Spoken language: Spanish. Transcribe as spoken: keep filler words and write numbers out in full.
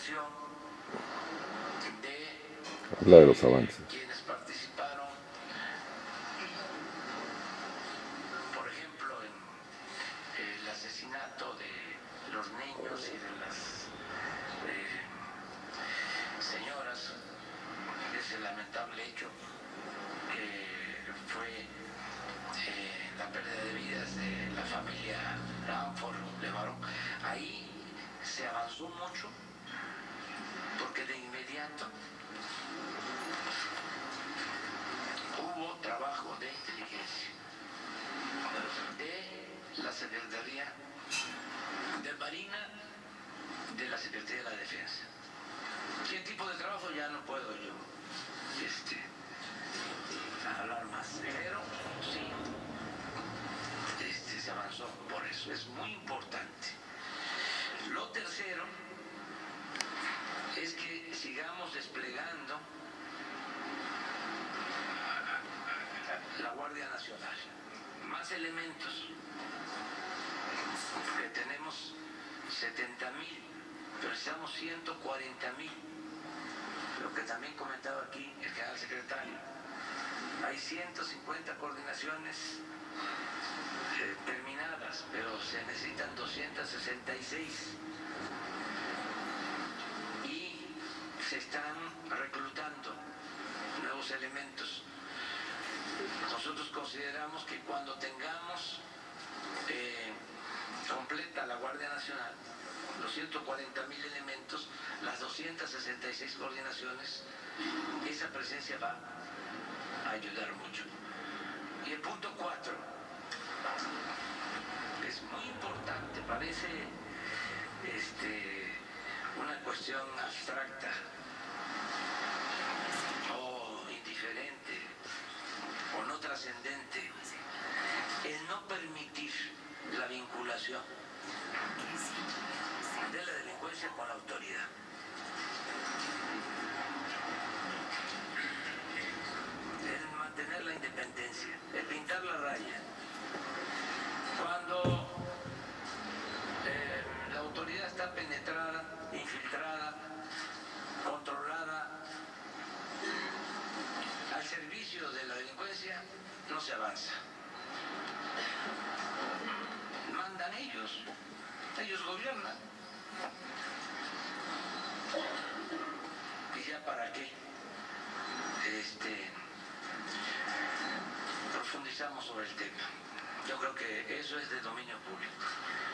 información de Habla de los avances. quienes participaron, por ejemplo, en el asesinato de los niños y de las eh, señoras, ese lamentable hecho que fue eh, la pérdida de vidas de la familia Ramford Levarón. Ahí se avanzó mucho porque de inmediato hubo trabajo de inteligencia de la Secretaría de Marina, de la Secretaría de la Defensa. ¿Qué tipo de trabajo? Ya no puedo yo este, hablar más, pero sí, este, se avanzó por eso, es muy importante. Lo tercero es que sigamos desplegando la Guardia Nacional, más elementos, que tenemos setenta mil, pero necesitamos ciento cuarenta mil, lo que también comentaba aquí el general secretario. Hay ciento cincuenta coordinaciones eh, terminadas, pero se necesitan doscientas sesenta y seis y se están reclutando nuevos elementos. Nosotros consideramos que cuando tengamos eh, completa la Guardia Nacional, los ciento cuarenta mil elementos, las doscientas sesenta y seis coordinaciones, esa presencia va a ayudar mucho. Y el punto cuatro es muy importante, parece este, una cuestión abstracta o indiferente o no trascendente, el no permitir la vinculación de la delincuencia con la autoridad. El mantener la independencia, el pintar la raya. Cuando eh, la autoridad está penetrada, infiltrada, controlada, al servicio de la delincuencia, no se avanza. Mandan ellos, ellos gobiernan. ¿Y ya para qué? Este, profundizamos sobre el tema. Yo creo que eso es de dominio público.